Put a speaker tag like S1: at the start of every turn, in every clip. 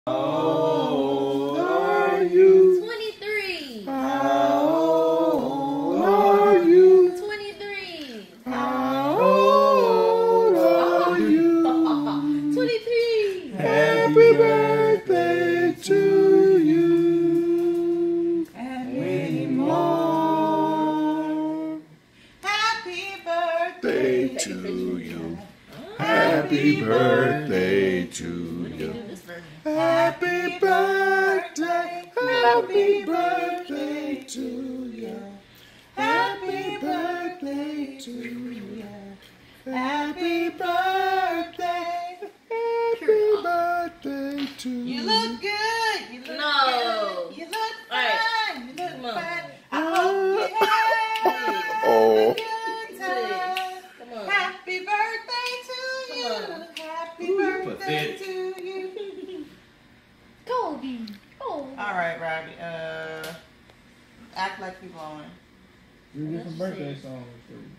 S1: How old are you?
S2: 23.
S1: How old are you?
S2: 23.
S1: How old are you?
S2: 23.
S1: Happy birthday to you.
S3: And
S1: Many more.
S3: happy birthday
S1: To you. Happy birthday to you. Happy birthday. Happy birthday to you. Happy birthday to you. Happy birthday. Happy birthday to you.
S3: You look good. You look
S2: No.
S3: good. You look
S2: Right.
S3: fine. You look
S2: Come on.
S3: fine. I hope you have
S1: Oh.
S3: a good time.
S2: Come on.
S3: Happy birthday to you.
S2: Come on.
S3: Happy
S4: Ooh,
S3: birthday
S4: pathetic.
S3: to you.
S2: Kobe. Oh.
S3: All right, Robbie. Act like you're blowing.
S5: You get some birthday songs for you.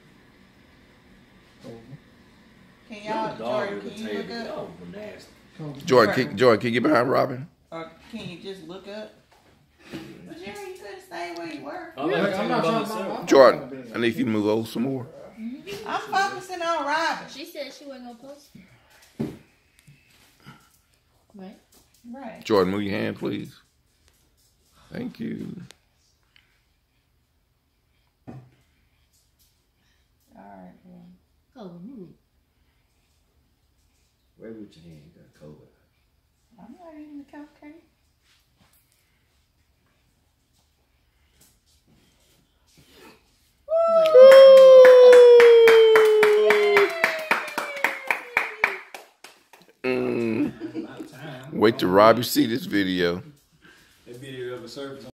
S3: Can y'all, Jordan, can you look up?
S4: Oh, nasty.
S1: Jordan, can you get behind Robin?
S3: Or can you just look up? Jerry, you could have stayed where you were.
S4: I'm not talking about myself.
S1: Jordan, I need you to move over some more.
S3: I'm focusing on Robin.
S2: She said she wasn't gonna post. Right?
S3: Right.
S1: Jordan, move your hand, please. Thank you.
S3: All right, well.
S2: Kobe, move.
S4: Where with your hand? You got COVID.
S3: I'm not eating the cupcake.
S1: Wait till Robbie see this video.
S4: That video ever surfaced